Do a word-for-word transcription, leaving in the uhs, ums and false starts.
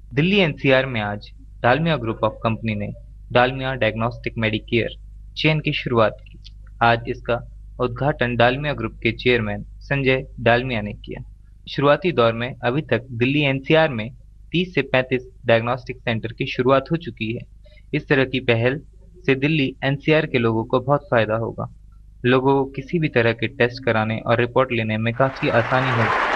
Delhi NCR में आज Dalmia group of company ने डालमिया डायग्नोस्टिक मेडिकेयर चेन की शुरुआत की। आज इसका उद्घाटन डालमिया ग्रुप के चेयरमैन संजय डालमिया ने किया। शुरुआती दौर में अभी तक दिल्ली एनसीआर में तीस से पैंतीस डायग्नोस्टिक सेंटर की शुरुआत हो चुकी है। इस तरह की पहल से दिल्ली एनसीआर के लोगों को बहुत फायदा होगा। लोगों को किसी भी तरह के टेस्ट कराने और रिपोर्ट लेने में काफी आसानी होगी।